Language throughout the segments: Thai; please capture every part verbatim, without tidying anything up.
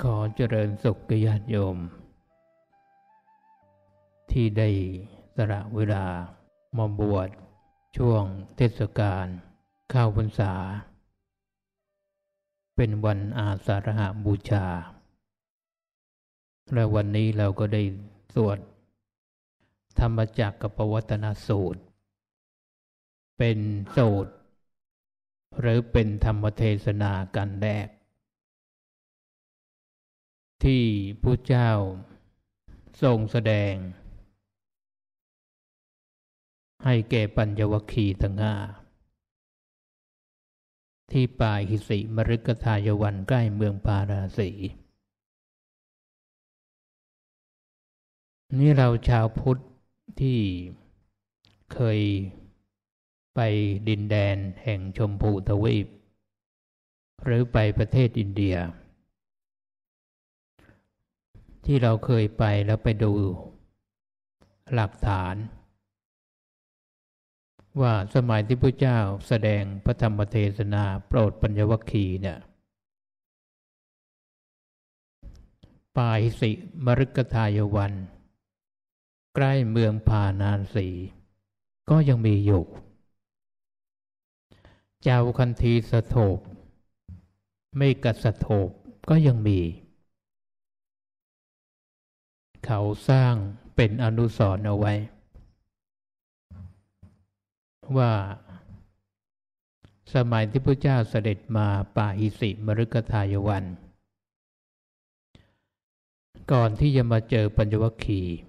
ขอเจริญสุขญาติโยมที่ได้สละเวลามาบวชช่วงเทศกาลเข้าพรรษาเป็นวันอาสาฬหบูชาและวันนี้เราก็ได้สวดธรรมจักรกับปวัตนสูตรเป็นสูตรหรือเป็นธรรมเทศนากันแรกที่พระเจ้าทรงแสดงให้แก่ปัญจวัคคีย์ทั้งห้าที่ป่าหิสิมฤคทายวันใกล้เมืองปาราสีนี่เราชาวพุทธที่เคยไปดินแดนแห่งชมพูทวีปหรือไปประเทศอินเดียที่เราเคยไปแล้วไปดูหลักฐานว่าสมัยที่พระเจ้าแสดงพระธรรมเทศนาโปรดปัญจวัคคีย์เนี่ยป่าหิสิมฤคทายวันใกล้เมืองพาราสีก็ยังมีอยู่เจ้าคันธีสโถปไม่กัสโถปก็ยังมีเขาสร้างเป็นอนุสรณ์เอาไว้ว่าสมัยที่พระเจ้าเสด็จมาป่าหิสิมฤคทายวันก่อนที่จะมาเจอปัญจวัคคีย์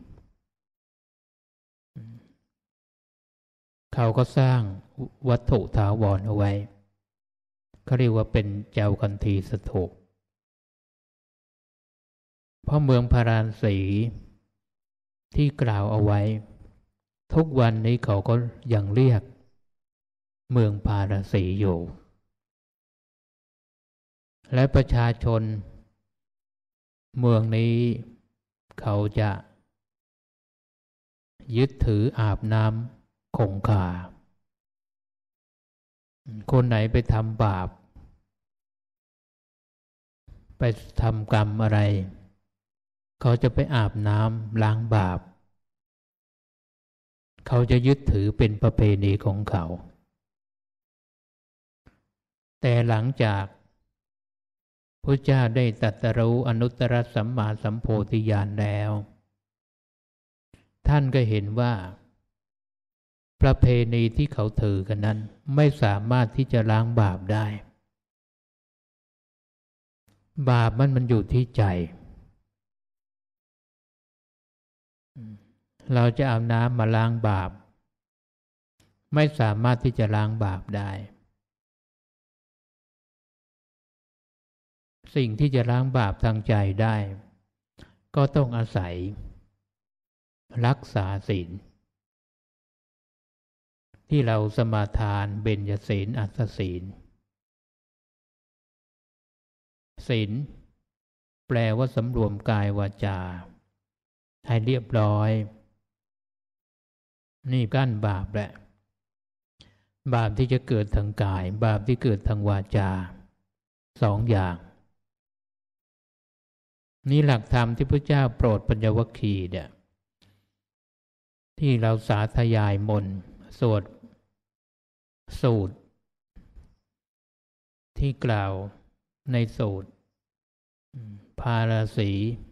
เขาก็สร้างวัตถุถาวรเอาไว้เขาเรียกว่าเป็นเจ้าคันธีสโถปเพราะเมืองพาราณสีที่กล่าวเอาไว้ทุกวันนี้เขาก็ยังเรียกเมืองพาราสีอยู่และประชาชนเมืองนี้เขาจะยึดถืออาบน้ำคงคาคนไหนไปทำบาปไปทำกรรมอะไรเขาจะไปอาบน้ำล้างบาปเขาจะยึดถือเป็นประเพณีของเขาแต่หลังจากพระเจ้าได้ตรัสรู้อนุตตรสัมมาสัมโพธิญาณแล้วท่านก็เห็นว่าประเพณีที่เขาถือกันนั้นไม่สามารถที่จะล้างบาปได้บาปมันมันอยู่ที่ใจเราจะเอาน้ำมาล้างบาปไม่สามารถที่จะล้างบาปได้สิ่งที่จะล้างบาปทางใจได้ก็ต้องอาศัยรักษาศีลที่เราสมาทานเบญจศีลอัตถศีลศีลแปลว่าสำรวมกายวาจาให้เรียบร้อยนี่กั้นบาปแหละบาปที่จะเกิดทางกายบาปที่เกิดทางวาจาสองอย่างนี่หลักธรรมที่พระเจ้าโปรดปัญจวัคคีย์เนี่ยที่เราสาธยายมนต์สวดสูตรที่กล่าวในสูตรพาราสี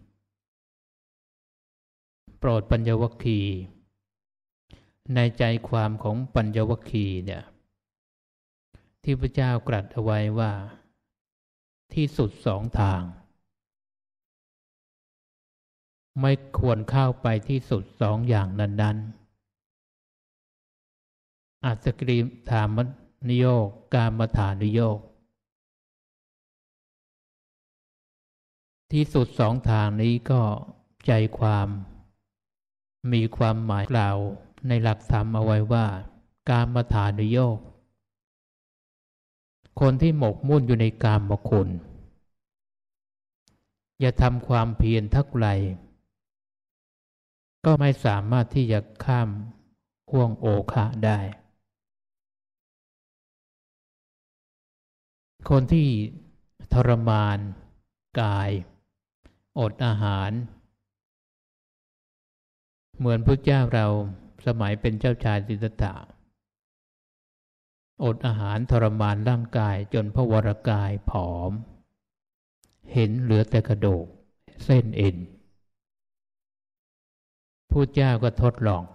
โปรดปัญจวัคคีย์ในใจความของปัญจวัคคีย์เนี่ยที่พระเจ้ากรัสเอาไว้ว่าที่สุดสองทางไม่ควรเข้าไปที่สุดสองอย่างนั้นๆอัตตกิลธามนิโยคกามฐานิโยคที่สุดสองทางนี้ก็ใจความมีความหมายกล่าวในหลักธรรมเอาไว้ว่ากามฐานุโยคคนที่หมกมุ่นอยู่ในกามคุณอย่าทำความเพียรเท่าไหร่ก็ไม่สามารถที่จะข้ามห่วงโอคะได้คนที่ทรมานกายอดอาหารเหมือนพระเจ้าเราสมัยเป็นเจ้าชายสิทธัตถะอดอาหารทรมานร่างกายจนพระวรกายผอมเห็นเหลือแต่กระดูกเส้นเอ็นพระเจ้าก็ทดลอง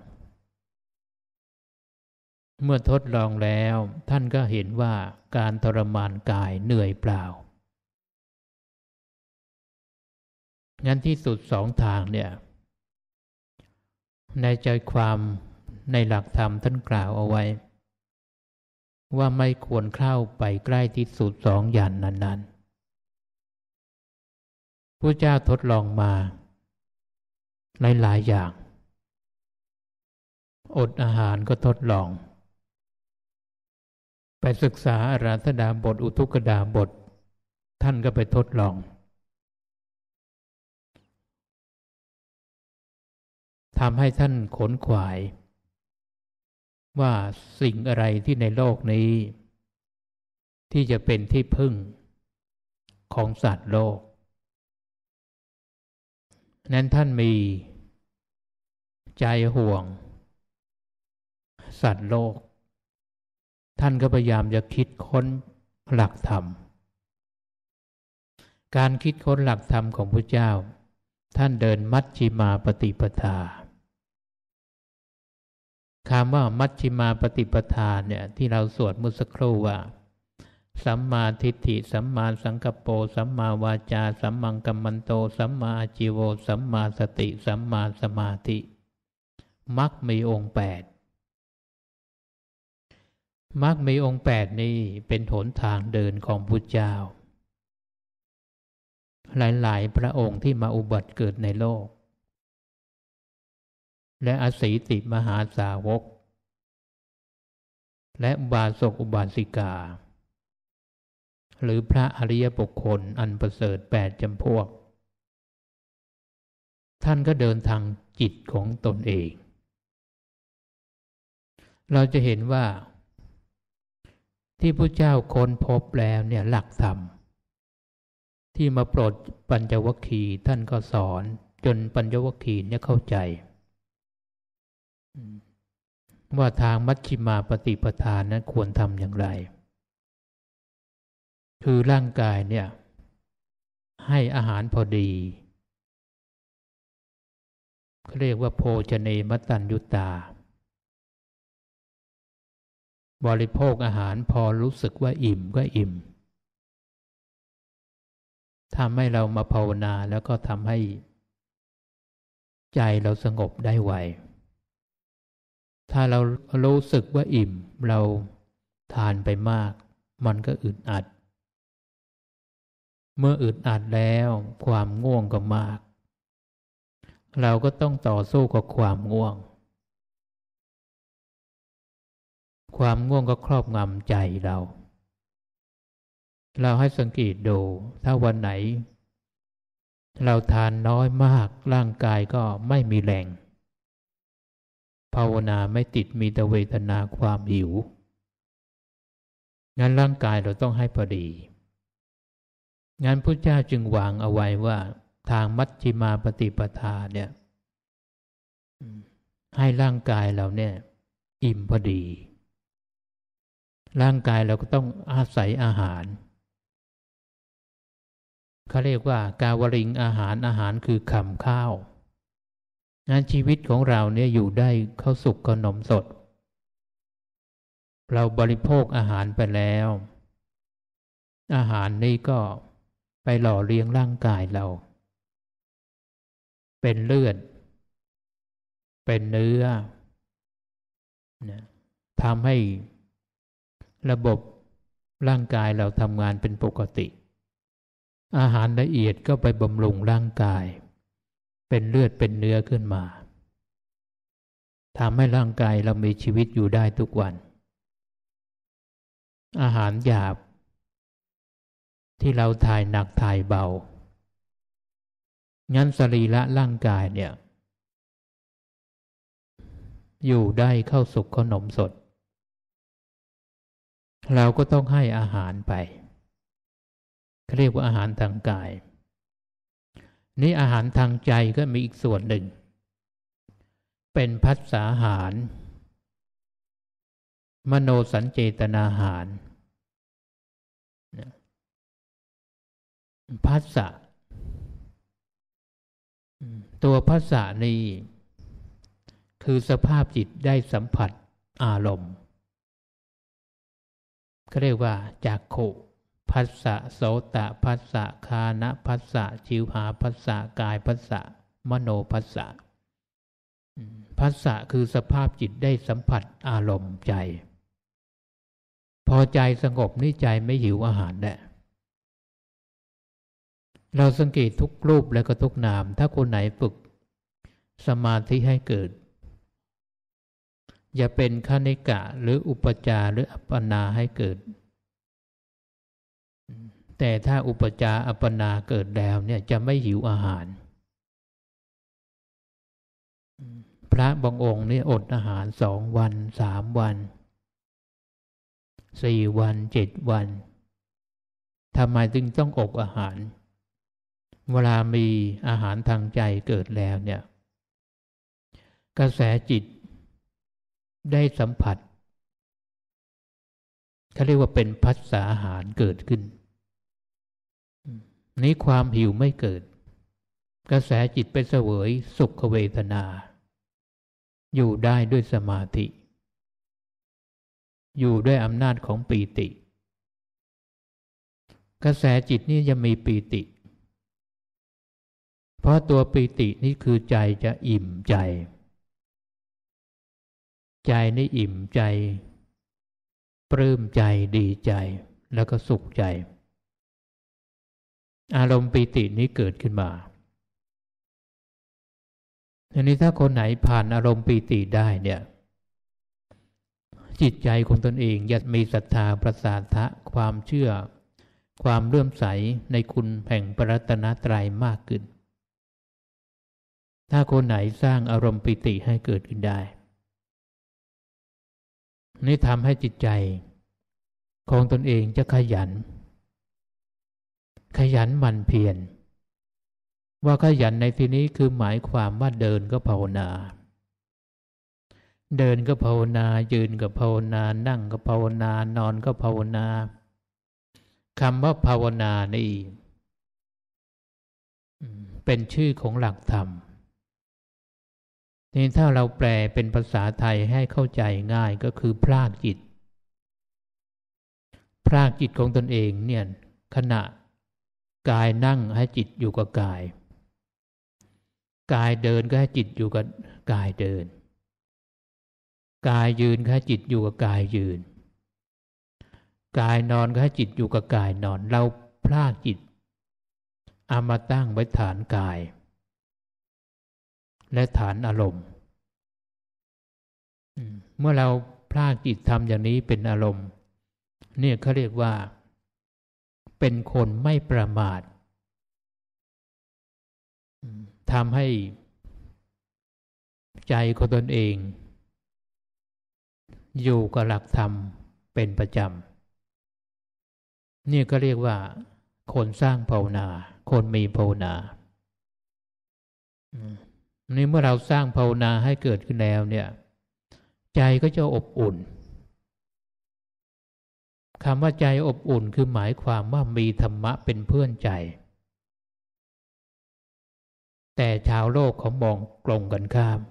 เมื่อทดลองแล้วท่านก็เห็นว่าการทรมานกายเหนื่อยเปล่างั้นที่สุดสองทางเนี่ยในใจความในหลักธรรมท่านกล่าวเอาไว้ว่าไม่ควรเข้าไปใกล้ที่สุดสองอย่างนั้นๆพระเจ้าทดลองมาหลายๆอย่างอดอาหารก็ทดลองไปศึกษาอาราธดาบทอุทุกดาบทท่านก็ไปทดลองทำให้ท่านขนขวายว่าสิ่งอะไรที่ในโลกนี้ที่จะเป็นที่พึ่งของสัตว์โลกนั้นท่านมีใจห่วงสัตว์โลกท่านก็พยายามจะคิดค้นหลักธรรมการคิดค้นหลักธรรมของพระเจ้าท่านเดินมัชฌิมาปฏิปทาคำว่ามัชฌิมาปฏิปทาเนี่ยที่เราสวดเมื่อสักครู่ว่าสัมมาทิฏฐิสัมมาสังกัปโปสัมมาวาจาสัมมังกัมมันโตสัมมาอาชีโวสัมมาสติสัมมาสมาธิมรรคมีองค์แปดมรรคมีองค์แปดนี้เป็นหนทางเดินของพุทธเจ้าหลายๆพระองค์ที่มาอุบัติเกิดในโลกและอสีติมหาสาวกและอุบาสกอุบาสิกาหรือพระอริยบุคคลอันประเสริฐแปดจำพวกท่านก็เดินทางจิตของตนเองเราจะเห็นว่าที่พระเจ้าค้นพบแล้วเนี่ยหลักธรรมที่มาโปรดปัญจวัคคีย์ท่านก็สอนจนปัญจวัคคีย์เนี่ยเข้าใจว่าทางมัชฌิมาปฏิปทานั้นควรทำอย่างไรคือร่างกายเนี่ยให้อาหารพอดีเขาเรียกว่าโภชเนมัตตัญญุตาบริโภคอาหารพอรู้สึกว่าอิ่มก็อิ่มทำให้เรามาภาวนาแล้วก็ทำให้ใจเราสงบได้ไวถ้าเรารู้สึกว่าอิ่มเราทานไปมากมันก็อึดอัดเมื่ออึดอัดแล้วความง่วงก็มากเราก็ต้องต่อสู้กับความง่วงความง่วงก็ครอบงำใจเราเราให้สังเกตดูถ้าวันไหนเราทานน้อยมากร่างกายก็ไม่มีแรงภาวนาไม่ติดมีแต่เวทนาความหิวงั้นร่างกายเราต้องให้พอดีงั้นพุทธเจ้าจึงวางเอาไว้ว่าทางมัชฌิมาปฏิปทาเนี่ยให้ร่างกายเราเนี่ยอิ่มพอดีร่างกายเราก็ต้องอาศัยอาหารเขาเรียกว่ากาวลิงอาหารอาหารคือคำข้าวงั้นชีวิตของเราเนี่ยอยู่ได้ข้าวสุกขนมสดเราบริโภคอาหารไปแล้วอาหารนี้ก็ไปหล่อเลี้ยงร่างกายเราเป็นเลือดเป็นเนื้อนะทำให้ระบบร่างกายเราทำงานเป็นปกติอาหารละเอียดก็ไปบำรุงร่างกายเป็นเลือดเป็นเนื้อขึ้นมาทำให้ร่างกายเรามีชีวิตอยู่ได้ทุกวันอาหารหยาบที่เราถ่ายหนักถ่ายเบางั้นสรีระร่างกายเนี่ยอยู่ได้เข้าสุกขนมสดเราก็ต้องให้อาหารไปเขาเรียกว่าอาหารทางกายนี่อาหารทางใจก็มีอีกส่วนหนึ่งเป็นภัสสาหารมโนสัญเจตนาหารภัสสะตัวภัสสะนี่คือสภาพจิตได้สัมผัสอารมณ์เขาเรียกว่าจักขุภัสสะโสตภัสสะฆานะภัสสะชิวหาภัสสะกายภัสสะมโนภัสสะภัสสะคือสภาพจิตได้สัมผัสอารมณ์ใจพอใจสงบนี่ใจไม่หิวอาหารแหละเราสังเกตทุกรูปและก็ทุกนามถ้าคนไหนฝึกสมาธิให้เกิดอย่าเป็นคณิกะหรืออุปจารหรืออัปปนาให้เกิดแต่ถ้าอุปจารอัปปนาเกิดแล้วเนี่ยจะไม่หิวอาหารพระบางองค์นี่อดอาหารสองวันสามวันสี่วันเจ็ดวันทำไมจึงต้องอดอาหารเวลามีอาหารทางใจเกิดแล้วเนี่ยกระแสจิตได้สัมผัสเขาเรียกว่าเป็นภัสสาหารเกิดขึ้นนี้ความหิวไม่เกิดกระแสจิตไปเสวยสุขเวทนาอยู่ได้ด้วยสมาธิอยู่ด้วยอำนาจของปีติกระแสจิตนี่จะมีปีติเพราะตัวปีตินี่คือใจจะอิ่มใจใจนี่อิ่มใจปลื้มใจดีใจแล้วก็สุขใจอารมณ์ปีตินี้เกิดขึ้นมาทีนี้ถ้าคนไหนผ่านอารมณ์ปีติได้เนี่ยจิตใจของตนเองจะมีศรัทธาประสาทะความเชื่อความเลื่อมใสในคุณแห่งพระรัตนตรัยมากขึ้นถ้าคนไหนสร้างอารมณ์ปิติให้เกิดขึ้นได้นี่ทำให้จิตใจของตนเองจะขยันขยันหมั่นเพียรว่าขยันในที่นี้คือหมายความว่าเดินก็ภาวนาเดินก็ภาวนายืนก็ภาวนานั่งก็ภาวนานอนก็ภาวนาคำว่าภาวนานี่เป็นชื่อของหลักธรรมนี่ถ้าเราแปลเป็นภาษาไทยให้เข้าใจง่ายก็คือพรากจิตพรากจิตของตนเองเนี่ยขณะกายนั่งให้จิตอยู่กับกายกายเดินก็ให้จิตอยู่กับกายเดินกายยืนก็ให้จิตอยู่กับกายยืนกายนอนก็ให้จิตอยู่กับกายนอนเราพรากจิตเอามาตั้งไว้ฐานกายและฐานอารมณ์เมื่อเราพรากจิตทำอย่างนี้เป็นอารมณ์เนี่ยเขาเรียกว่าเป็นคนไม่ประมาททำให้ใจของตนเองอยู่กับหลักธรรมเป็นประจำนี่ก็เรียกว่าคนสร้างภาวนาคนมีภาวนานี่เมื่อเราสร้างภาวนาให้เกิดขึ้นแล้วเนี่ยใจก็จะอบอุ่นคำว่าใจอบอุ่นคือหมายความว่ามีธรรมะเป็นเพื่อนใจแต่ชาวโลกเขามองตรงกันข้าม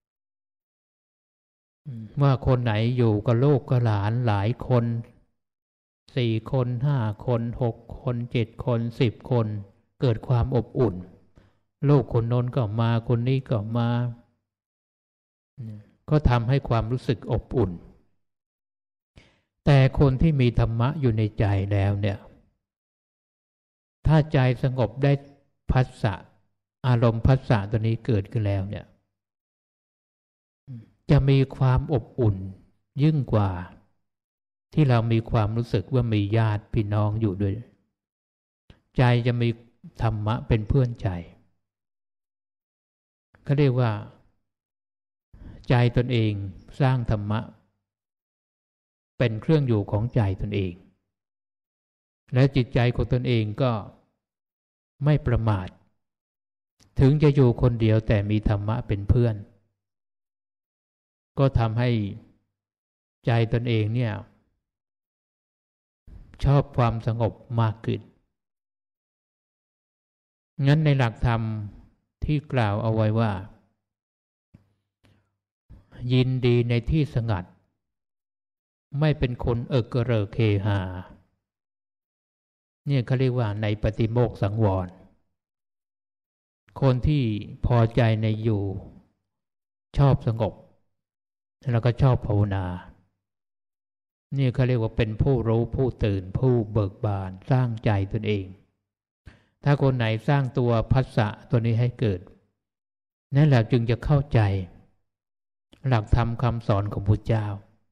ว่าคนไหนอยู่กับลูกกับหลานหลายคนสี่คนห้าคนหกคนเจ็ดคนสิบคนเกิดความอบอุ่นลูกคนโน้นก็มาคนนี้ก็มาก็ทำให้ความรู้สึกอบอุ่นแต่คนที่มีธรรมะอยู่ในใจแล้วเนี่ยถ้าใจสงบได้ภัสสะอารมณ์ภัสสะตัวนี้เกิดขึ้นแล้วเนี่ยจะมีความอบอุ่นยิ่งกว่าที่เรามีความรู้สึกว่ามีญาติพี่น้องอยู่ด้วยใจจะมีธรรมะเป็นเพื่อนใจเขาเรียกว่าใจตนเองสร้างธรรมะเป็นเครื่องอยู่ของใจตนเองและจิตใจของตนเองก็ไม่ประมาทถึงจะอยู่คนเดียวแต่มีธรรมะเป็นเพื่อนก็ทำให้ใจตนเองเนี่ยชอบความสงบมากขึ้นงั้นในหลักธรรมที่กล่าวเอาไว้ว่ายินดีในที่สงัดไม่เป็นคนเอิกกระเริกเฮฮาเนี่ยเขาเรียกว่าในปฏิโมกข์สังวรคนที่พอใจในอยู่ชอบสงบแล้วก็ชอบภาวนานี่เขาเรียกว่าเป็นผู้รู้ผู้ตื่นผู้เบิกบานสร้างใจตนเองถ้าคนไหนสร้างตัวภัสสะตัวนี้ให้เกิดนั่นแหละจึงจะเข้าใจหลักธรรมคำสอนของพุทธเจ้า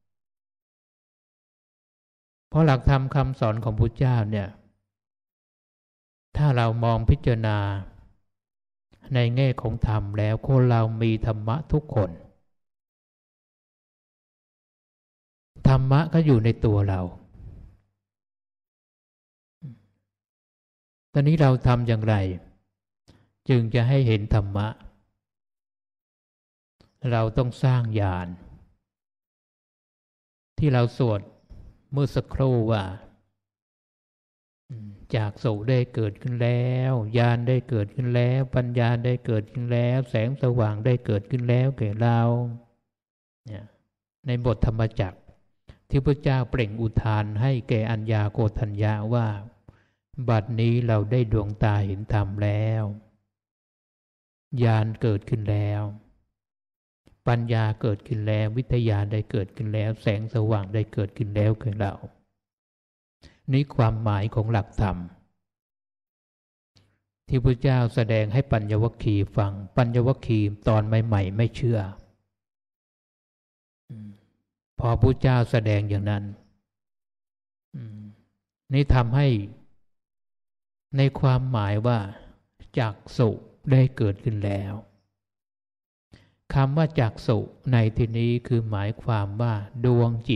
เพราะหลักธรรมคำสอนของพุทธเจ้าเนี่ยถ้าเรามองพิจารณาในแง่ของธรรมแล้วคนเรามีธรรมะทุกคนธรรมะก็อยู่ในตัวเราตอนนี้เราทำอย่างไรจึงจะให้เห็นธรรมะเราต้องสร้างญาณที่เราสวดเมื่อสักครู่ว่าจากโสได้เกิดขึ้นแล้วญาณได้เกิดขึ้นแล้วปัญญาได้เกิดขึ้นแล้วแสงสว่างได้เกิดขึ้นแล้วแก่เราเนี่ยในบทธรรมจักรที่พระเจ้าเปล่งอุทานให้แก่อัญญาโกฏัญญาว่าบัดนี้เราได้ดวงตาเห็นธรรมแล้วญาณเกิดขึ้นแล้วปัญญาเกิดขึ้นแล้ววิทยาได้เกิดขึ้นแล้วแสงสว่างได้เกิดขึ้นแล้วแก่เรานี่ความหมายของหลักธรรมที่พระเจ้าแสดงให้ปัญญวัคคีย์ฟังปัญญวัคคีย์ตอนใหม่ๆไม่เชื่อพอพระเจ้าแสดงอย่างนั้นนี่ทำให้ในความหมายว่าจักษุได้เกิดขึ้นแล้วคำว่าจักษุในที่นี้คือหมายความว่าดวงจิต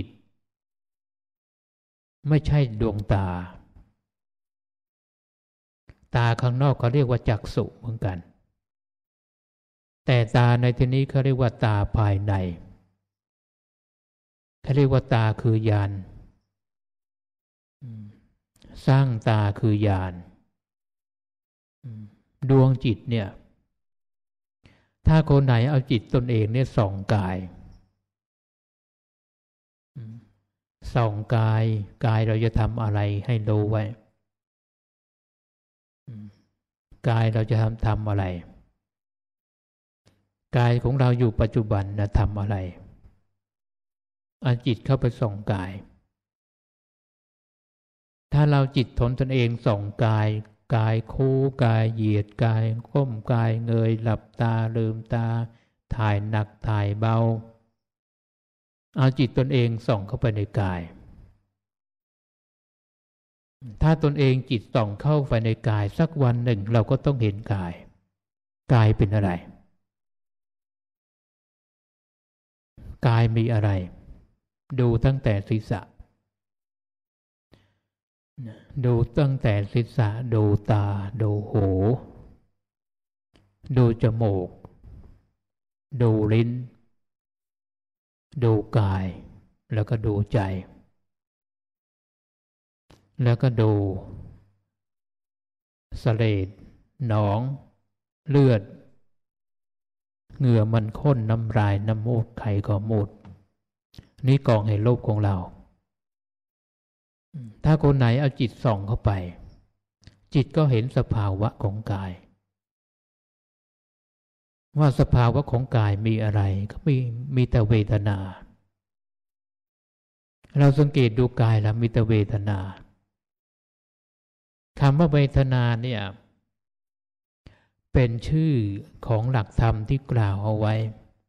ไม่ใช่ดวงตาตาข้างนอกเขาเรียกว่าจักษุเหมือนกันแต่ตาในที่นี้เขาเรียกว่าตาภายในเขาเรียกว่าตาคือญาณสร้างตาคือญาณดวงจิตเนี่ยถ้าคนไหนเอาจิตตนเองเนี่ยส่องกายส่องกายกายเราจะทำอะไรให้รู้ไว้กายเราจะทำทำอะไรกายของเราอยู่ปัจจุบันนะทำอะไรเอาจิตเข้าไปส่องกายถ้าเราจิตทนตนเองส่องกายกายคู่กายเหยียดกายก้มกายเงยหลับตาลืมตาถ่ายหนักถ่ายเบาเอาจิตตนเองส่องเข้าไปในกายถ้าตนเองจิตส่องเข้าไปในกายสักวันหนึ่งเราก็ต้องเห็นกายกายเป็นอะไรกายมีอะไรดูตั้งแต่ศีรษะดูตั้งแต่ศีรษะดูตาดูหูดูจมูกดูลิ้นดูกายแล้วก็ดูใจแล้วก็ดูเสลดหนองเลือดเหงื่อมันข้นน้ำลายน้ำมูดไขก็มูดนี่กองให้รูปของเราถ้าคนไหนเอาจิตส่องเข้าไปจิตก็เห็นสภาวะของกายว่าสภาวะของกายมีอะไรก็มีมีแต่เวทนาเราสังเกตดูกายแล้วมีแต่เวทนาคำว่าเวทนาเนี่ยเป็นชื่อของหลักธรรมที่กล่าวเอาไว้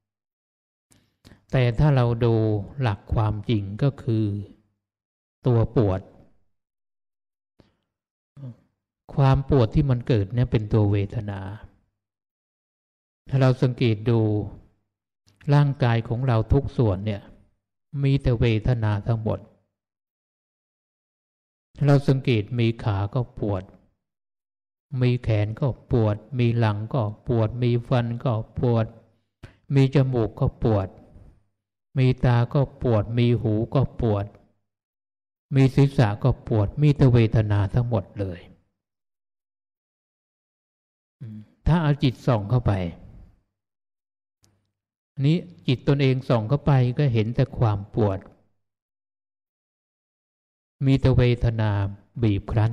แต่ถ้าเราดูหลักความจริงก็คือตัวปวดความปวดที่มันเกิดเนี่ยเป็นตัวเวทนาถ้าเราสังเกตดูร่างกายของเราทุกส่วนเนี่ยมีแต่เวทนาทั้งหมดเราสังเกตมีขาก็ปวดมีแขนก็ปวดมีหลังก็ปวดมีฟันก็ปวดมีจมูกก็ปวดมีตาก็ปวดมีหูก็ปวดมีศีรษะก็ปวดมีแต่เวทนาทั้งหมดเลยถ้าเอาจิตส่องเข้าไปนี้จิตตนเองส่องเข้าไปก็เห็นแต่ความปวดมีแต่เวทนาบีบคั้น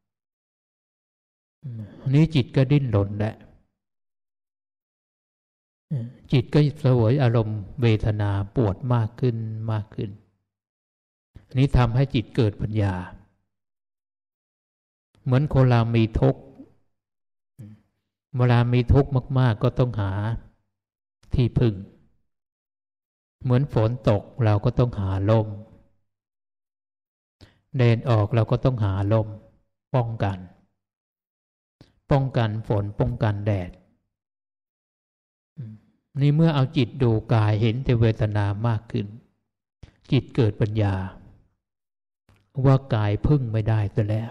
นี้จิตก็ดิ้นรนแหละจิตก็เสวยอารมณ์เวทนาปวดมากขึ้นมากขึ้นนี้ทำให้จิตเกิดปัญญาเหมือนคนเรามีทุกข์เวลามีทุกข์มากๆก็ต้องหาที่พึ่งเหมือนฝนตกเราก็ต้องหาลมแดดออกเราก็ต้องหาลมป้องกันป้องกันฝนป้องกันแดดนี่เมื่อเอาจิตดูกายเห็นแต่เวทนามากขึ้นจิตเกิดปัญญาว่ากายพึ่งไม่ได้ซะแล้ว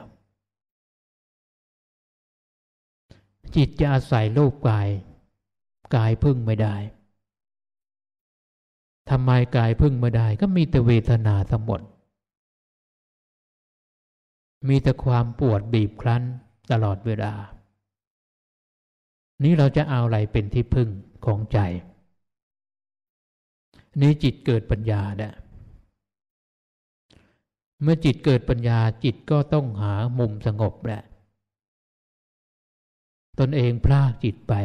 จิตจะอาศัยรูปกายกายพึ่งไม่ได้ทำไมกายพึ่งไม่ได้ก็มีแต่เวทนาทั้งหมดมีแต่ความปวดบีบคั้นตลอดเวลานี้เราจะเอาอะไรเป็นที่พึ่งของใจนี้จิตเกิดปัญญาเนี่ยเมื่อจิตเกิดปัญญาจิตก็ต้องหามุมสงบแหละตนเองพลากจิตไป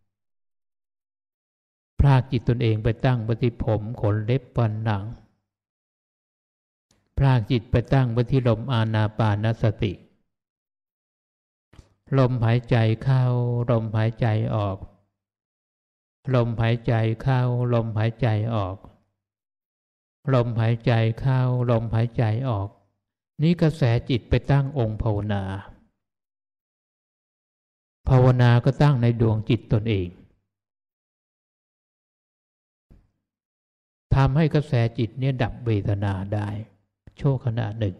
พลากจิตตนเองไปตั้งไว้ที่ผมขนเล็บฟันหนังพลากจิตไปตั้งไว้ที่ลมอานาปานสติลมหายใจเข้าลมหายใจออกลมหายใจเข้าลมหายใจออกลมหายใจเข้าลมหายใจออกนี้กระแสจิตไปตั้งองค์ภาวนาภาวนาก็ตั้งในดวงจิตตนเองทำให้กระแสจิตเนี่ยดับเวทนาได้ชั่วขณะหนึ่ง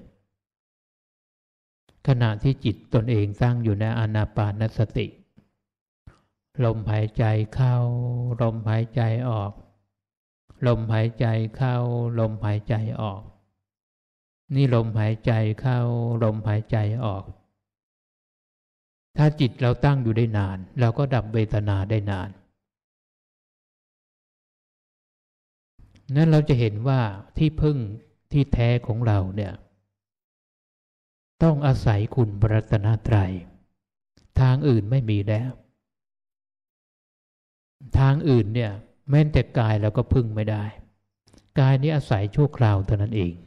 ขณะที่จิตตนเองตั้งอยู่ในอานาปานสติลมหายใจเข้าลมหายใจออกลมหายใจเข้าลมหายใจออกนี่ลมหายใจเข้าลมหายใจออกถ้าจิตเราตั้งอยู่ได้นานเราก็ดับเวทนาได้นานนั้นเราจะเห็นว่าที่พึ่งที่แท้ของเราเนี่ยต้องอาศัยคุณพระรัตนตรัยทางอื่นไม่มีแล้วทางอื่นเนี่ยแม้แต่กายเราก็พึ่งไม่ได้กายนี้อาศัยชั่วคราวเท่านั้นเอง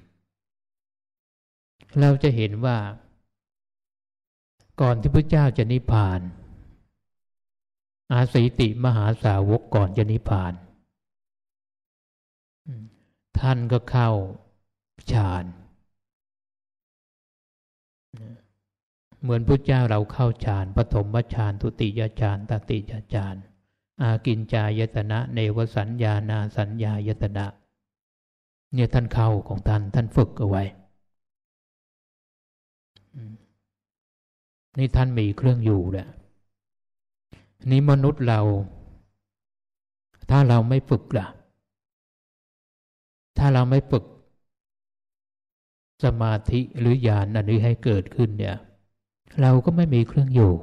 เราจะเห็นว่าก่อนที่พระเจ้าจะนิพพานอาศีติมหาสาวกก่อนจะนิพพานท่านก็เข้าฌานเหมือนพระเจ้าเราเข้าฌานปฐมฌานทุติยฌานตติยฌานอากิญจายตนะเนวสัญญานาสัญญายตนะเนี่ยท่านเข้าของท่านท่านฝึกเอาไว้นี่ท่านมีเครื่องอยู่แหละนี่มนุษย์เราถ้าเราไม่ฝึกล่ะถ้าเราไม่ฝึกสมาธิหรือญาณอันนี้ให้เกิดขึ้นเนี่ยเราก็ไม่มีเครื่องอยู่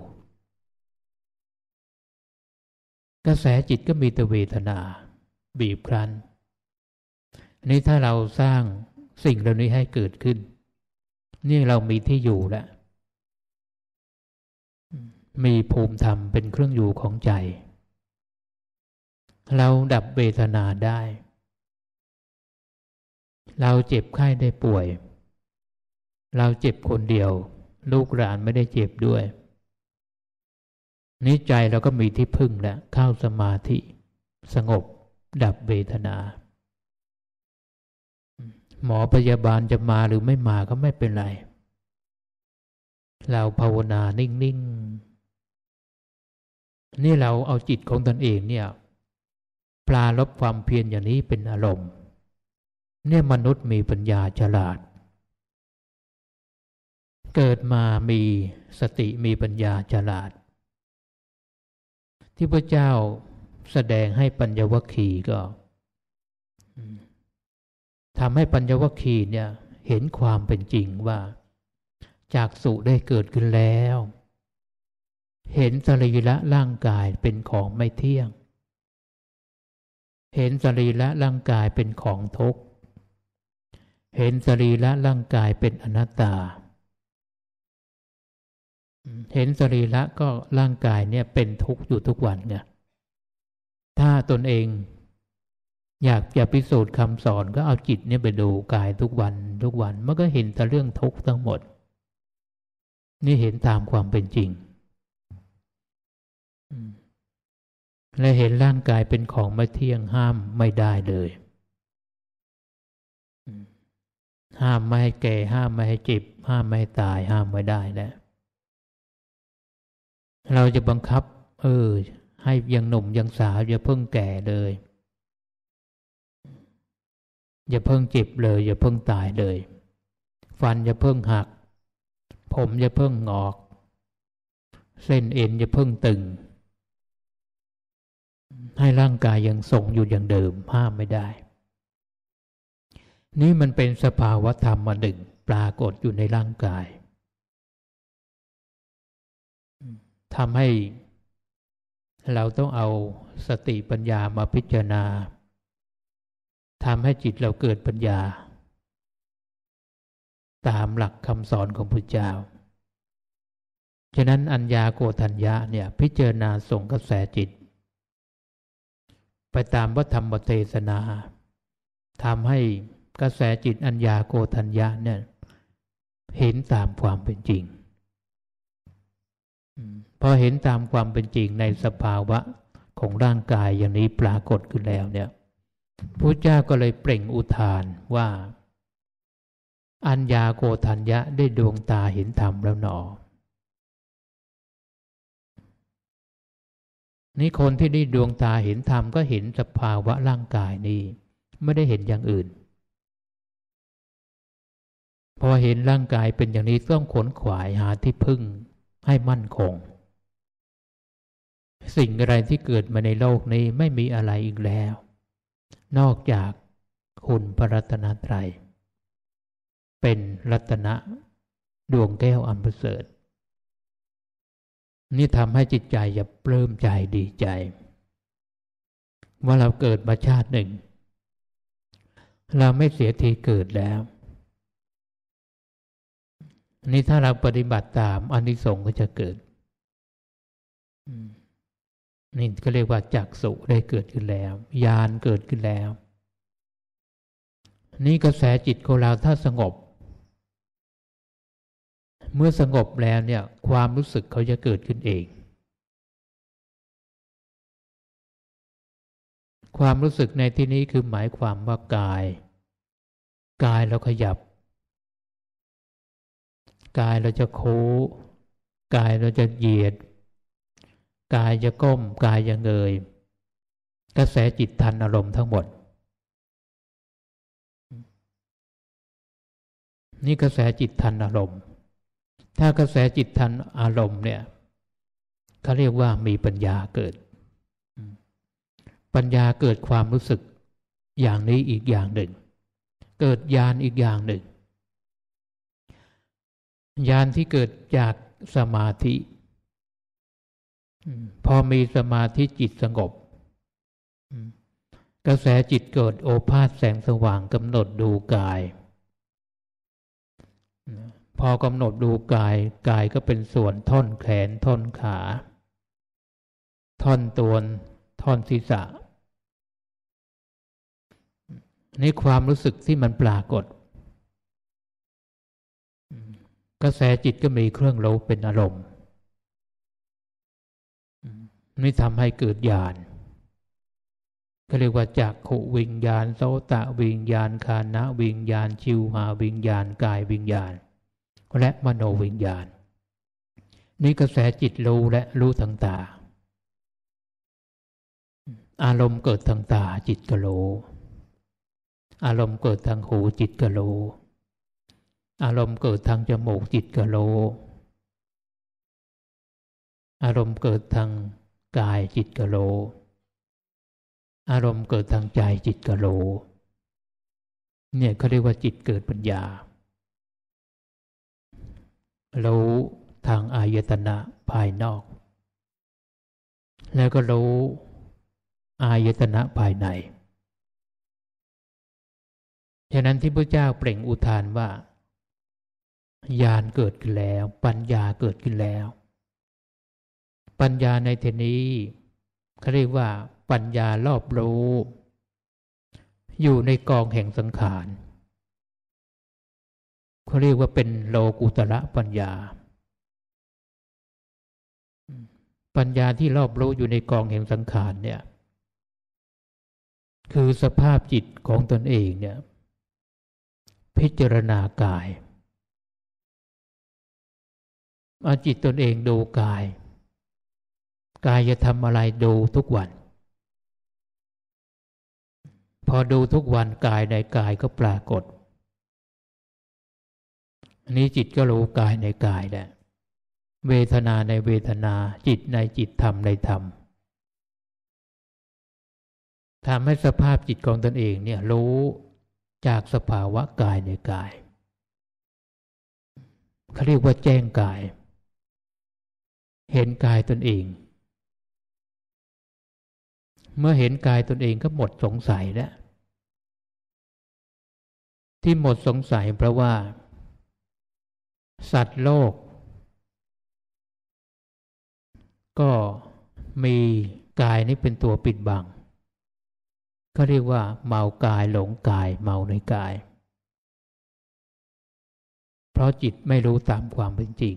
กระแสจิตก็มีแต่เวทนาบีบคั้นนี่ถ้าเราสร้างสิ่งเหล่านี้ให้เกิดขึ้นนี่เรามีที่อยู่แล้วมีภูมิธรรมเป็นเครื่องอยู่ของใจเราดับเวทนาได้เราเจ็บไข้ได้ป่วยเราเจ็บคนเดียวลูกหลานไม่ได้เจ็บด้วยนี้ใจเราก็มีที่พึ่งแล้วเข้าสมาธิสงบดับเวทนาหมอพยาบาลจะมาหรือไม่มาก็ไม่เป็นไรเราภาวนานิ่งๆนี่เราเอาจิตของตนเองเนี่ยปลาลบความเพียรอย่างนี้เป็นอารมณ์เนี่ยมนุษย์มีปัญญาฉลาดเกิดมามีสติมีปัญญาฉลาดที่พระเจ้าแสดงให้ปัญญวัคคีย์ก็ทำให้ปัญญวัคคีย์เนี่ยเห็นความเป็นจริงว่าจักษุได้เกิดขึ้นแล้วเห็นสรีระร่างกายเป็นของไม่เที่ยงเห็นสรีระร่างกายเป็นของทุกข์เห็นสรีระร่างกายเป็นอนัตตาเห็นสรีระก็ร่างกายเนี่ยเป็นทุกข์อยู่ทุกวันไงถ้าตนเองอยากจะพิสูจน์คำสอนก็เอาจิตเนี่ยไปดูกายทุกวันทุกวันมันก็เห็นแต่เรื่องทุกข์ทั้งหมดนี่เห็นตามความเป็นจริงและเห็นร่างกายเป็นของไม่เที่ยงห้ามไม่ได้เลยห้ามไม่ให้แก่ห้ามไม่ให้เจ็บห้ามไม่ให้ตายห้ามไม่ได้แล้วเราจะบังคับเออให้ยังหนุ่มยังสาวอย่าเพิ่งแก่เลยอย่าเพิ่งเจ็บเลยอย่าเพิ่งตายเลยฟันอย่าเพิ่งหักผมอย่าเพิ่งงอกเส้นเอ็นอย่าเพิ่งตึงให้ร่างกายยังทรงอยู่อย่างเดิมห้ามไม่ได้นี่มันเป็นสภาวะธรรมอันหนึ่งปรากฏอยู่ในร่างกายทำให้เราต้องเอาสติปัญญามาพิจารณาทำให้จิตเราเกิดปัญญาตามหลักคำสอนของพระเจ้าฉะนั้นอัญญาโกฏัญญะเนี่ยพิจารณาส่งกระแสจิตไปตามพระธรรมเทศนาทำให้กระแสจิตอัญญาโกฏัญญะเนี่ยเห็นตามความเป็นจริงพอเห็นตามความเป็นจริงในสภาวะของร่างกายอย่างนี้ปรากฏขึ้นแล้วเนี่ยพระเจ้าก็เลยเปล่งอุทานว่าอัญญาโกฏัญญะได้ดวงตาเห็นธรรมแล้วหนอนี่คนที่ได้ดวงตาเห็นธรรมก็เห็นสภาวะร่างกายนี้ไม่ได้เห็นอย่างอื่นพอเห็นร่างกายเป็นอย่างนี้ต้องขนขวายหาที่พึ่งให้มั่นคงสิ่งอะไรที่เกิดมาในโลกนี้ไม่มีอะไรอีกแล้วนอกจากคุณพระรัตนตรัยเป็นรัตนะดวงแก้วอันประเสริฐนี่ทำให้จิตใจจะปลื้มใจดีใจว่าเราเกิดมาชาติหนึ่งเราไม่เสียทีเกิดแล้วนี่ถ้าเราปฏิบัติตามอานิสงส์ก็จะเกิดนี่ก็เรียกว่าจักษุได้เกิดขึ้นแล้วญาณเกิดขึ้นแล้วนี่กระแสจิตของเราถ้าสงบเมื่อสงบแล้วเนี่ยความรู้สึกเขาจะเกิดขึ้นเองความรู้สึกในที่นี้คือหมายความว่ากายกายเราขยับกายเราจะโค้งกายเราจะเหยียดกายจะก้มกายจะเงยกระแสจิตทันอารมณ์ทั้งหมดนี่กระแสจิตทันอารมณ์ถ้ากระแสจิตทันอารมณ์เนี่ยเขาเรียกว่ามีปัญญาเกิดปัญญาเกิดความรู้สึกอย่างนี้อีกอย่างหนึ่งเกิดญาณอีกอย่างหนึ่งญาณที่เกิดจากสมาธิพอมีสมาธิจิตสงบกระแสจิตเกิดโอภาสแสงสว่างกำหนดดูกายพอกำหนดดูกายกายก็เป็นส่วนท่อนแขนท่อนขาท่อนตัวท่อนศีรษะนี่ความรู้สึกที่มันปรากฏกระแสจิตก็มีเครื่องรู้เป็นอารมณ์นี่ทำให้เกิดญาณก็เรียกว่าจักขุวิญญาณโสตวิญญาณฆานะวิญญาณชิวหาวิญญาณกายวิญญาณและมโนวิญญาณนี่กระแสจิตรู้และรู้ทางตาอารมณ์เกิดทางตาจิตก็รู้อารมณ์เกิดทางหูจิตก็รู้อารมณ์เกิดทางจมูกจิตก็รู้อารมณ์เกิดทางกายจิตก็รู้อารมณ์เกิดทางใจจิตก็รู้เนี่ยเขาเรียกว่าจิตเกิดปัญญารู้ทางอายตนะภายนอกแล้วก็รู้อายตนะภายในฉะนั้นที่พระเจ้าเปล่งอุทานว่าญาณเกิดขึ้นแล้วปัญญาเกิดขึ้นแล้วปัญญาในที่นี้เขาเรียกว่าปัญญารอบรู้อยู่ในกองแห่งสังขารเขาเรียกว่าเป็นโลกุตระปัญญาปัญญาที่รอบรู้อยู่ในกองแห่งสังขารเนี่ยคือสภาพจิตของตนเองเนี่ยพิจารณากายเอาจิตตนเองดูกายกายจะทำอะไรดูทุกวันพอดูทุกวันกายในกายก็ปรากฏอันนี้จิตก็รู้กายในกายแหละเวทนาในเวทนาจิตในจิตธรรมในธรรมทำให้สภาพจิตของตนเองเนี่ยรู้จากสภาวะกายในกายเขาเรียกว่าแจ้งกายเห็นกายตนเองเมื่อเห็นกายตนเองก็หมดสงสัยแล้วที่หมดสงสัยเพราะว่าสัตว์โลกก็มีกายนี้เป็นตัวปิดบังก็เรียกว่าเมากายหลงกายเมาในกายเพราะจิตไม่รู้ตามความเป็นจริง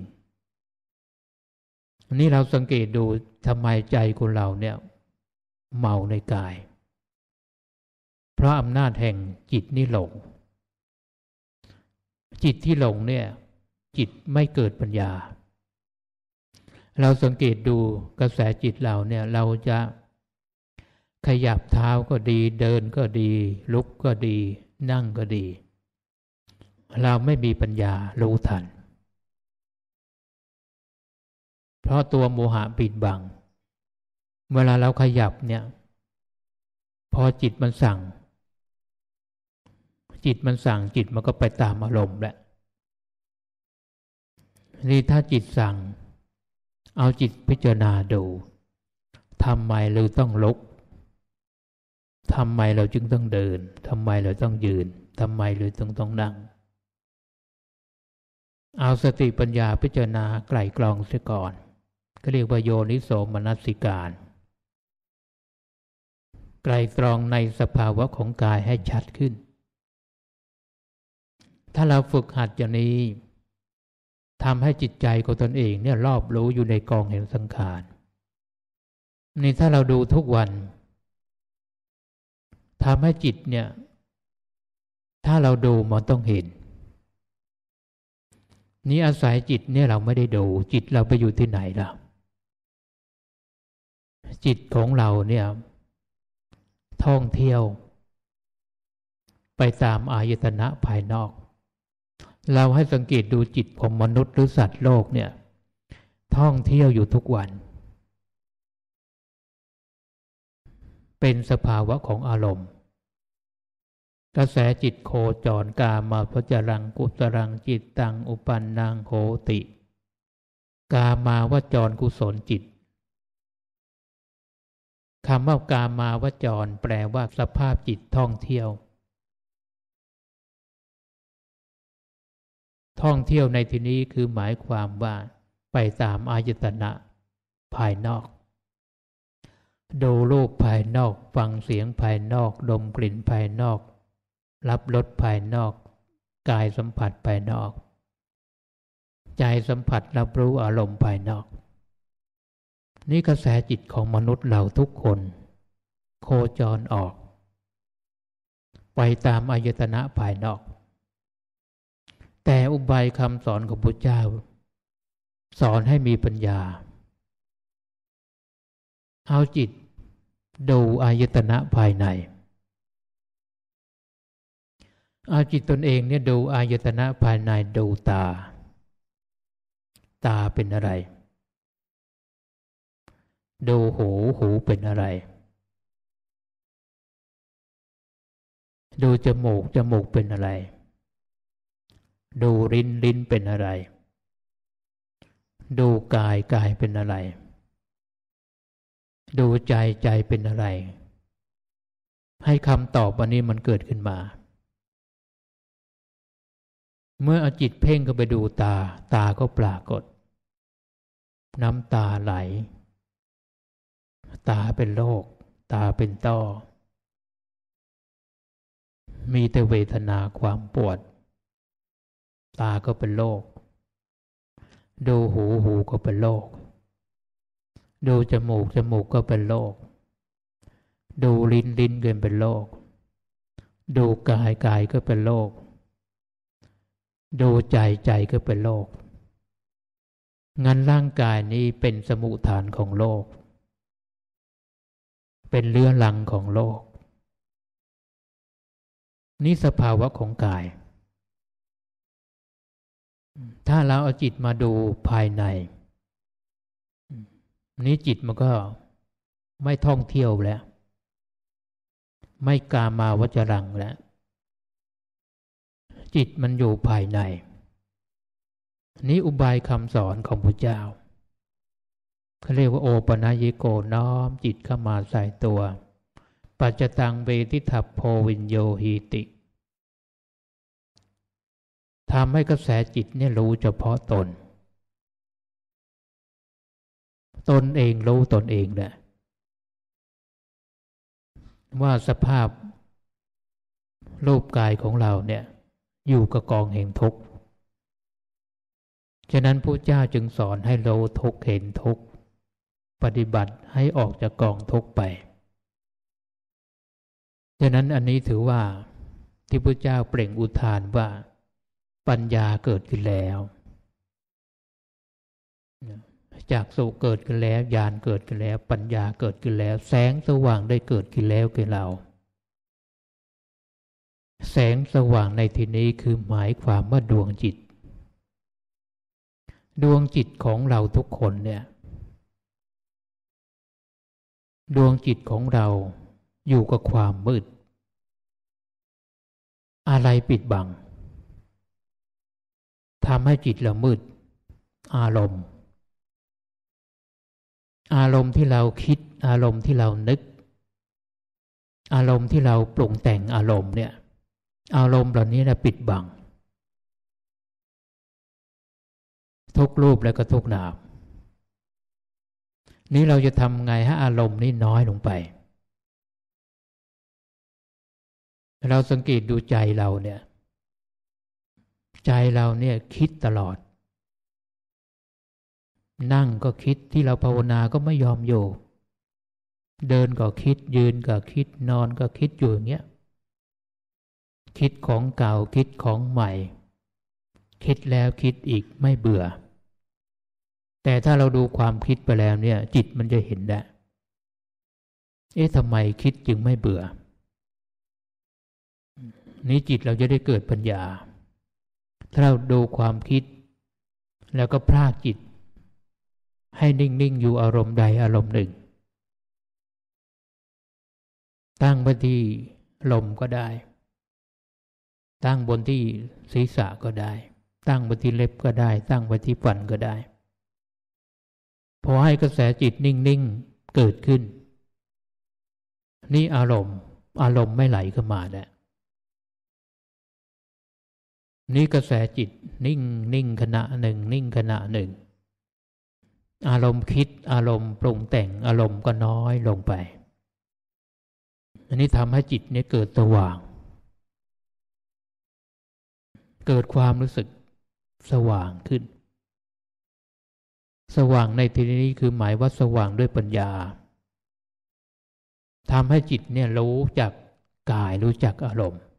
อันนี้เราสังเกตดูทำไมใจคนเราเนี่ยเมาในกายเพราะอำนาจแห่งจิตนี่หลงจิตที่หลงเนี่ยจิตไม่เกิดปัญญาเราสังเกตดูกระแสจิตเราเนี่ยเราจะขยับเท้าก็ดีเดินก็ดีลุกก็ดีนั่งก็ดีเราไม่มีปัญญารู้ทันเพราะตัวโมหะปิดบังเวลาเราขยับเนี่ยพอจิตมันสั่งจิตมันสั่งจิตมันก็ไปตามอารมณ์แหละนี่ถ้าจิตสั่งเอาจิตพิจารณาดูทำไมเราต้องลุกทำไมเราจึงต้องเดินทำไมเราต้องยืนทำไมเราต้องต้องนั่งเอาสติปัญญาพิจารณาไกล่กรองเสียก่อนก็เรียกว่าโยนิโสมนสิการไกล่กรองในสภาวะของกายให้ชัดขึ้นถ้าเราฝึกหัดอย่างนี้ทำให้จิตใจของตนเองเนี่ยรอบรู้อยู่ในกองแห่งสังขารนี่ถ้าเราดูทุกวันทำให้จิตเนี่ยถ้าเราดูมันต้องเห็นนี่อาศัยจิตเนี่ยเราไม่ได้ดูจิตเราไปอยู่ที่ไหนล่ะจิตของเราเนี่ยท่องเที่ยวไปตามอายตนะภายนอกเราให้สังเกตดูจิตของมนุษย์หรือสัตว์โลกเนี่ยท่องเที่ยวอยู่ทุกวันเป็นสภาวะของอารมณ์กระแสจิตโคจรกามาพจรังกุตรังจิตตังอุปันนังโหติกามาวจรกุศลจิตคำว่ากามาวจรแปลว่าสภาพจิตท่องเที่ยวท่องเที่ยวในที่นี้คือหมายความว่าไปตามอายตนะภายนอกดูรูปภายนอกฟังเสียงภายนอกดมกลิ่นภายนอกรับรสภายนอกกายสัมผัสภายนอกใจสัมผัสรับรู้อารมณ์ภายนอกนี่กระแสจิตของมนุษย์เราทุกคนโคจรออกไปตามอายตนะภายนอกแต่อุบายคำสอนของพระเจ้าสอนให้มีปัญญาเอาจิตดูอายตนะภายในเอาจิตตนเองเนี่ยดูอายตนะภายในดูตาตาเป็นอะไรดูหูหูเป็นอะไรดูจมูกจมูกเป็นอะไรดูลิ้นลิ้นเป็นอะไรดูกายกายเป็นอะไรดูใจใจเป็นอะไรให้คำตอบวันนี้มันเกิดขึ้นมาเมื่อเอาจิตเพ่งเข้าไปดูตาตาก็ปรากฏน้ำตาไหลตาเป็นโรคตาเป็นต้อมีแต่เวทนาความปวดตาก็เป็นโรคดูหูหูก็เป็นโรคดูจมูกจมูกก็เป็นโรคดูลิ้นลิ้นก็เป็นโรคดูกายกายก็เป็นโรคดูใจใจก็เป็นโรคงั้นร่างกายนี้เป็นสมุฏฐานของโลกเป็นเรื้อรังของโลกนี่สภาวะของกายถ้าเราเอาจิตมาดูภายในนี้จิตมันก็ไม่ท่องเที่ยวแล้วไม่กามาวจรังแล้วจิตมันอยู่ภายในนี้อุบายคำสอนของพระเจ้าเขาเรียกว่าโอปนญิโกน้อมจิตเข้ามาใส่ตัวปัจจตังเวทิทัพโพวิญโยหีติทำให้กระแสจิตเนี่ยรู้เฉพาะตนตนเองรู้ตนเองแหละว่าสภาพรูปกายของเราเนี่ยอยู่กับกองแห่งทุกข์ฉะนั้นพระเจ้าจึงสอนให้รู้ทุกข์เห็นทุกข์ปฏิบัติให้ออกจากกองทุกข์ไปฉะนั้นอันนี้ถือว่าที่พระเจ้าเปล่งอุทานว่าปัญญาเกิดขึ้นแล้วจากสุเกิดขึ้นแล้วญาณเกิดขึ้นแล้วปัญญาเกิดขึ้นแล้วแสงสว่างได้เกิดขึ้นแล้วแก่เราแสงสว่างในที่นี้คือหมายความว่าดวงจิตดวงจิตของเราทุกคนเนี่ยดวงจิตของเราอยู่กับความมืดอะไรปิดบังทำให้จิตเรามืดอารมณ์อารมณ์ที่เราคิดอารมณ์ที่เรานึกอารมณ์ที่เราปรุงแต่งอารมณ์เนี่ยอารมณ์เหล่านี้นะปิดบังทุกรูปและก็ทุกนามนี้เราจะทำไงให้อารมณ์นี้น้อยลงไปเราสังเกตดูใจเราเนี่ยใจเราเนี่ยคิดตลอดนั่งก็คิดที่เราภาวนาก็ไม่ยอมอยู่เดินก็คิดยืนก็คิดนอนก็คิดอยู่อย่างเงี้ยคิดของเก่าคิดของใหม่คิดแล้วคิดอีกไม่เบื่อแต่ถ้าเราดูความคิดไปแล้วเนี่ยจิตมันจะเห็นได้เอ๊ะทำไมคิดจึงไม่เบื่อนี้จิตเราจะได้เกิดปัญญาถ้าเราดูความคิดแล้วก็พรากจิตให้นิ่งๆอยู่อารมณ์ใดอารมณ์หนึ่งตั้งไว้ที่ลมก็ได้ตั้งบนที่ศีรษะก็ได้ตั้งไว้ที่เล็บก็ได้ตั้งไว้ที่ฟันก็ได้พอให้กระแสจิตนิ่งๆเกิดขึ้นนี่อารมณ์อารมณ์ไม่ไหลเข้ามาแล้วนี่กระแสจิตนิ่งนิ่งขณะหนึ่งนิ่งขณะหนึ่งอารมณ์คิดอารมณ์ปรุงแต่งอารมณ์ก็น้อยลงไปอันนี้ทำให้จิตเนี่ยเกิดสว่างเกิดความรู้สึกสว่างขึ้นสว่างในที่นี้คือหมายว่าสว่างด้วยปัญญาทำให้จิตเนี่ยรู้จักกายรู้จักอารมณ์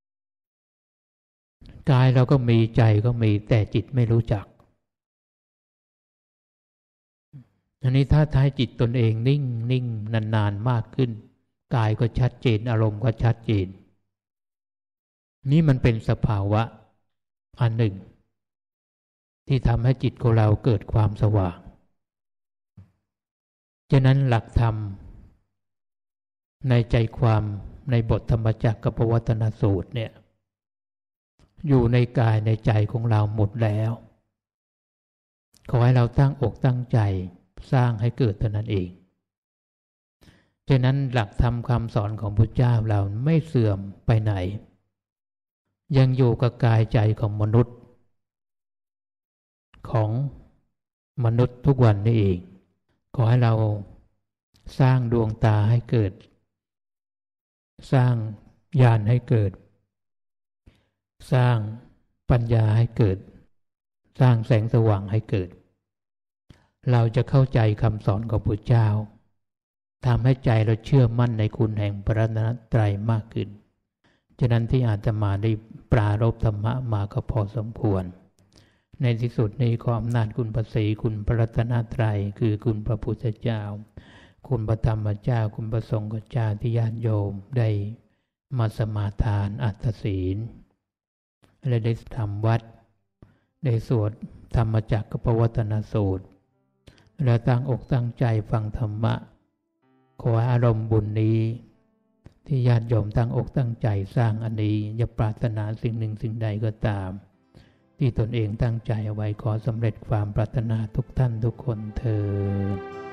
กายเราก็มีใจก็มีแต่จิตไม่รู้จักอันนี้ถ้าท้ายจิตตนเองนิ่งนิ่งนานๆมากขึ้นกายก็ชัดเจนอารมณ์ก็ชัดเจนนี่มันเป็นสภาวะอันหนึ่งที่ทำให้จิตของเราเกิดความสว่างฉะนั้นหลักธรรมในใจความในบทธรรมจักรกับปวัตตนสูตรเนี่ยอยู่ในกายในใจของเราหมดแล้วขอให้เราตั้งอกตั้งใจสร้างให้เกิดเท่านั้นเองฉะนั้นหลักธรรมคำสอนของพระเจ้าเราไม่เสื่อมไปไหนยังอยู่กับกายใจของมนุษย์ของมนุษย์ทุกวันนี้เองขอให้เราสร้างดวงตาให้เกิดสร้างญาณให้เกิดสร้างปัญญาให้เกิดสร้างแสงสว่างให้เกิดเราจะเข้าใจคำสอนของพระเจ้าทำให้ใจเราเชื่อมั่นในคุณแห่งพระรัตนตรัยมากขึ้นฉะนั้นที่อาตมาได้ปรารภธรรมะมาก็พอสมควรในที่สุดนี้ขออำนาจคุณพระศรีคุณพระรัตนตรัยคือคุณพระพุทธเจ้าคุณพระธรรมเจ้าคุณพระสงฆ์เจ้าที่ญาติโยมได้มาสมาทานอัตถศีลและได้ทำวัดได้สวดธรรมจักรกับปวัตตนสูตรและตั้งอกตั้งใจฟังธรรมะขออารมณ์บุญนี้ที่ญาติโยมตั้งอกตั้งใจสร้างอันนี้อย่าปรารถนาสิ่งหนึ่งสิ่งใดก็ตามที่ตนเองตั้งใจเอาไว้ขอสำเร็จความปรารถนาทุกท่านทุกคนเทอญ